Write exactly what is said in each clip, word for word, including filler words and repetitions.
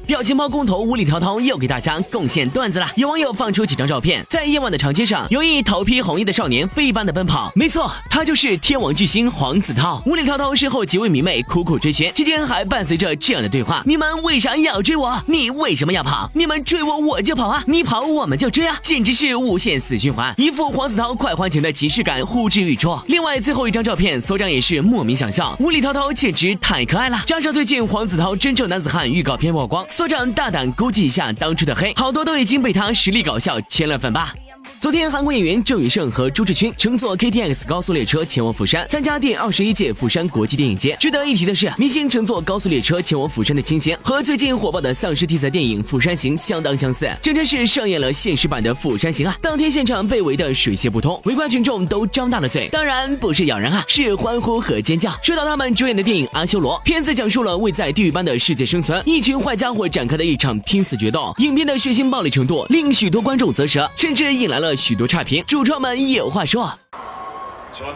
表情包公投无理滔滔又给大家贡献段子了。有网友放出几张照片，在夜晚的长街上，有一头披红衣的少年飞一般的奔跑，没错，他就是天王巨星黄子韬。无理滔滔身后几位迷妹苦苦追寻，期间还伴随着这样的对话：你们为啥要追我？你为什么要跑？你们追我我就跑啊，你跑我们就追啊，简直是无限死循环，一副黄子韬快欢情的即视感呼之欲出。另外最后一张照片，所长也是莫名想笑，无理滔滔简直太可爱了。加上最近黄子韬真正男子汉预告片曝光，所长大胆估计一下当初的黑，好多都已经被他实力搞笑圈了粉吧。昨天，韩国演员郑宇盛和朱智勋乘坐 K T X 高速列车前往釜山，参加第二十一届釜山国际电影节。值得一提的是，明星乘坐高速列车前往釜山的情形和最近火爆的丧尸题材电影《釜山行》相当相似，真真是上演了现实版的《釜山行》啊！当天现场被围得水泄不通，围观群众都张大了嘴，当然不是咬人啊，是欢呼和尖叫。说到他们主演的电影《阿修罗》，片子讲述了为在地狱般的世界生存，一群坏家伙展开的一场拼死决斗。影片的血腥暴力程度令许多观众啧舌，甚至引来了许多差评。主创们有话说。 저는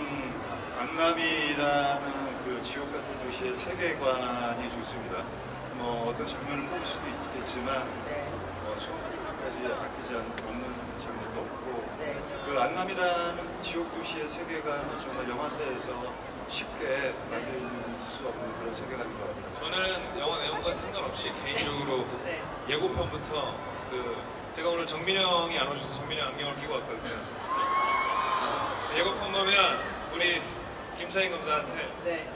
안남이라는 그 지옥 같은 도시의 세계관이 좋습니다. 뭐 어떤 장면을 뽑을 수도 있겠지만 뭐 처음부터 끝까지 아끼지 않는 장면도 없고 그 안남이라는 지옥 도시의 세계관은 정말 영화사에서 쉽게 만들 수 없는 그런 세계관인 것 같아요. 저는 영화 내용과 상관없이 개인적으로 예고편부터 그 제가 오늘 정민이 형이 안 오셔서 정민이 안경을 끼고 왔거든요. 예고편 보면 우리 김차인 검사한테 네.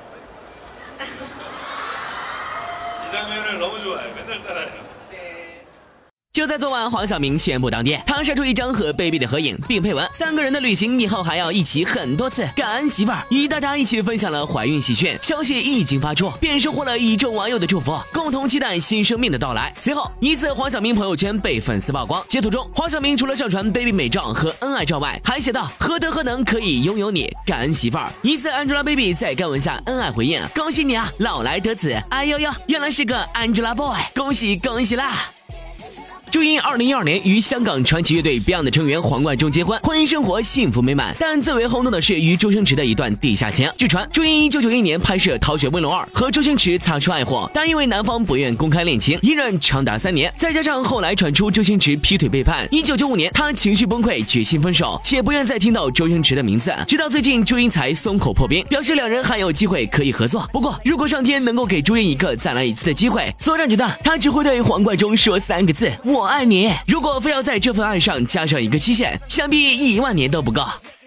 이 장면을 너무 좋아해요. 맨날 따라해요. 就在昨晚，黄晓明宣布当爹，他晒出一张和 baby 的合影，并配文：三个人的旅行以后还要一起很多次，感恩媳妇儿，与大家一起分享了怀孕喜讯。消息一经发出，便收获了一众网友的祝福，共同期待新生命的到来。随后，疑似黄晓明朋友圈被粉丝曝光，截图中黄晓明除了上传 baby 美照和恩爱照外，还写道：何德何能可以拥有你，感恩媳妇儿。疑似 Angelababy 在该文下恩爱回应：恭喜你啊，老来得子！哎呦呦，原来是个 Angela Boy， 恭喜恭喜啦！ 朱茵二零一二年与香港传奇乐队 Beyond 的成员黄贯中结婚，婚姻生活幸福美满。但最为轰动的是与周星驰的一段地下情。据传，朱茵一九九一年拍摄《逃学威龙二》，和周星驰擦出爱火，但因为男方不愿公开恋情，隐忍长达三年。再加上后来传出周星驰劈腿背叛，一九九五年他情绪崩溃，决心分手，且不愿再听到周星驰的名字。直到最近，朱茵才松口破冰，表示两人还有机会可以合作。不过，如果上天能够给朱茵一个再来一次的机会，所长觉得他只会对黄贯中说三个字：我。 我爱你。如果非要在这份爱上加上一个期限，想必一万年都不够。